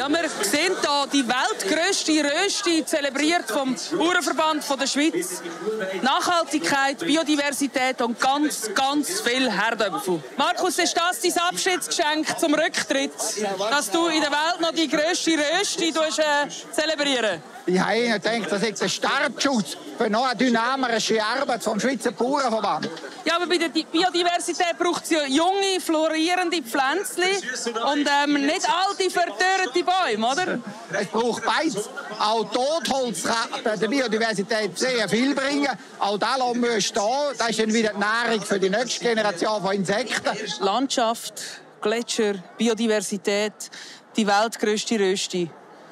Ja, wir sehen hier die weltgrösste Rösti, zelebriert vom Bauernverband der Schweiz. Nachhaltigkeit, Biodiversität und ganz, ganz viel Herdöpfel. Markus, ist das dein Abschiedsgeschenk zum Rücktritt? Dass du in der Welt noch die grösste Rösti zelebrieren? Ich habe gedacht, das ist der Startschutz für noch eine dynamische Arbeit vom Schweizer Bauernverband. Ja, aber bei der Biodiversität braucht es ja junge, florierende Pflänzchen und nicht alte, verdörrte Bäume, oder? Es braucht beides. Auch Totholz kann der Biodiversität sehr viel bringen. Auch das lassen wir stehen. Das ist dann wieder die Nahrung für die nächste Generation von Insekten. Landschaft, Gletscher, Biodiversität, die weltgrösste Rösti.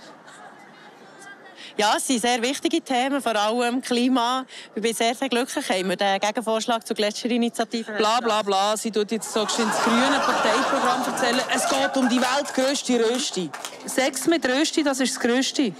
Ja, es sind sehr wichtige Themen, vor allem Klima. Ich bin sehr, sehr glücklich, haben wir den Gegenvorschlag zur Gletscherinitiative. Bla bla bla, sie tut jetzt so schön das grüne Parteiprogramm erzählen. Es geht um die weltgrösste Rösti. Sex mit Rösti, das ist das Grösste.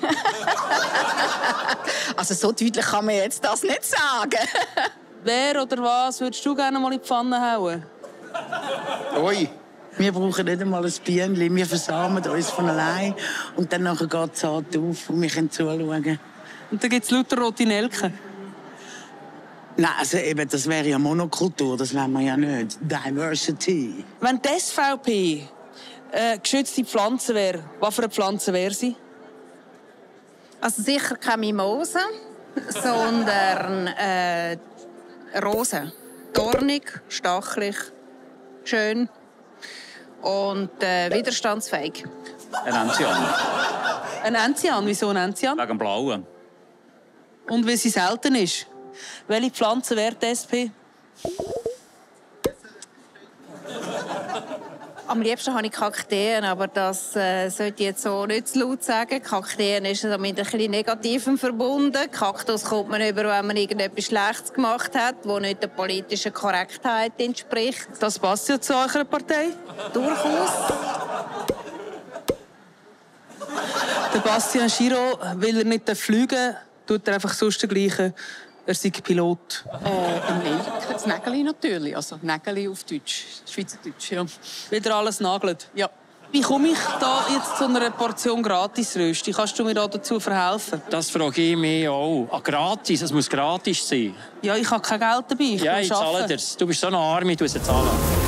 Also so deutlich kann man jetzt das nicht sagen. Wer oder was würdest du gerne mal in die Pfanne hauen? Ui. Wir brauchen nicht einmal ein Bienchen. Wir versamen uns von allein. Und dann geht es halt auf und wir können zuschauen. Und dann gibt es lauter rote Nelken. Nein, also eben, das wäre ja Monokultur. Das wollen wir ja nicht. Diversity. Wenn die SVP geschützte Pflanze wäre, was für eine Pflanze wäre sie? Also sicher keine Mimose, sondern Rosen. Dornig, stachelig, schön und widerstandsfähig. Ein Enzian. Ein Enzian? Wieso ein Enzian? Wegen dem Blauen. Und weil sie selten ist. Welche Pflanze wäre die SP? Am liebsten habe ich Kakteen, aber das sollte ich jetzt so nicht zu laut sagen. Kakteen ist mit ein bisschen Negativem verbunden. Kaktus kommt man über, wenn man irgendetwas Schlechtes gemacht hat, das nicht der politischen Korrektheit entspricht. Das passt ja zu eurer Partei. Durchaus. Der Bastian Giraud, weil er nicht fliegen darf, tut er einfach sonst Gleiche. Er sei Pilot. Nein, das Nägeli natürlich. Also Nägeli auf Deutsch, Schweizerdeutsch, ja. Wieder alles nagelt? Ja. Wie komme ich da jetzt zu einer Portion Gratis-Rösti? Kannst du mir da dazu verhelfen? Das frage ich mich auch. Ah, gratis? Es muss gratis sein. Ja, ich habe kein Geld dabei. Ich Ja, muss ich zahle arbeiten. dir's. Du bist so eine Arme, du musst es zahlen.